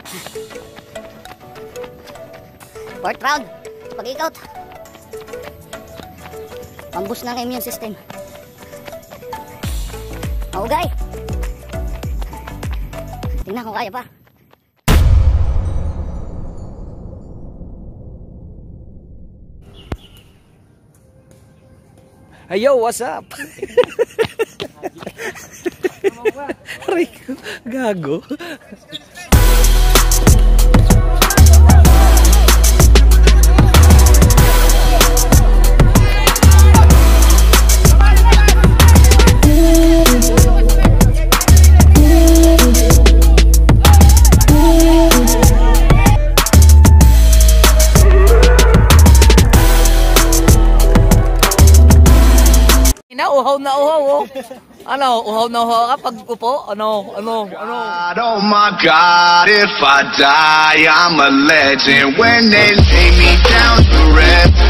Fourth round. Pag-ikaut. Pambus ng immune system. Maugay. Tingnan kung kaya pa. Hey yo, what's up? Rico, gago. Uhaw na uhaw, oh. Ano, uhaw na uhaw ka pag upo? Ano? God, oh my God, if I die, I'm a legend. When they lay me down to rest,